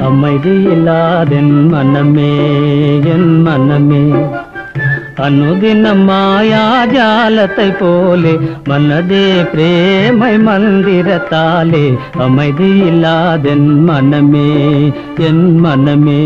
அமைதி இல்லாதென் மனமே என் மனமே அனுதினம் மாயாஜாலத்தை போலே மனதே பிரேமை மந்திரத்தாலே அமைதி இல்லாதென் மனமே என் மனமே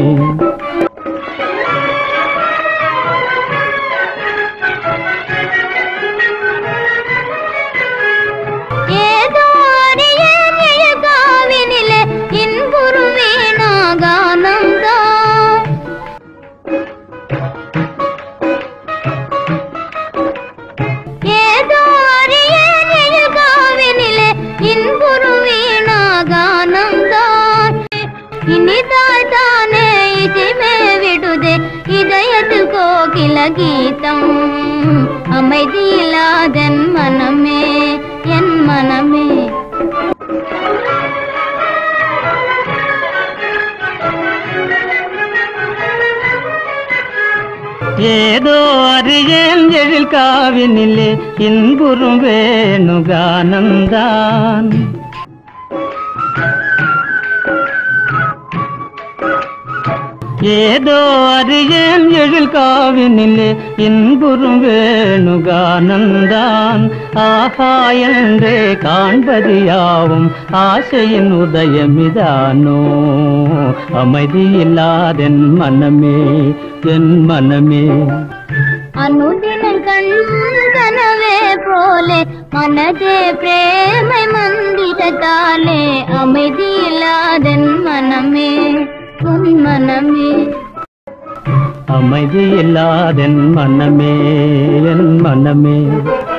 गीतम அமைதி இல்லாதென் மனமே என் மனமே ஏதோ அறியேன் எழில் காவினிலே இன்புறும் வேணுகானந்தான் ஏதோ அறியேன் எழில் காவினிலே இன்புறும் வேணுகானந்தான் ஆஹா என்றே காண்பது யாவும் ஆசையின் உதயமிதானோ அமைதி இல்லாதென் மனமே என் மனமே அனுதினம் கனவே போலே மனதே பிரேமை மந்திரத்தாலே அமைதி இல்லாதென் மனமே உன் மனமே அமைதி இல்லாதென் மனமே என் மனமே